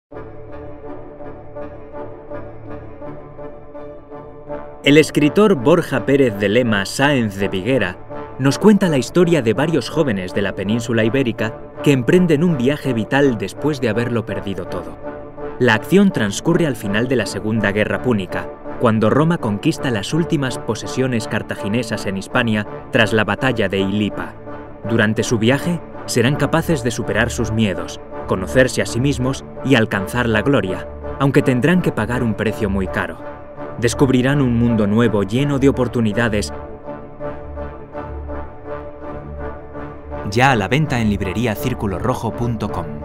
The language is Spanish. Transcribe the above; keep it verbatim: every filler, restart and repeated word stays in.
El escritor Borja Pérez de Lema Sáenz de Viguera nos cuenta la historia de varios jóvenes de la península ibérica que emprenden un viaje vital después de haberlo perdido todo. La acción transcurre al final de la Segunda Guerra Púnica, cuando Roma conquista las últimas posesiones cartaginesas en Hispania tras la batalla de Ilipa. Durante su viaje, serán capaces de superar sus miedos, conocerse a sí mismos y alcanzar la gloria, aunque tendrán que pagar un precio muy caro. Descubrirán un mundo nuevo lleno de oportunidades. Ya a la venta en librería círculo rojo punto com.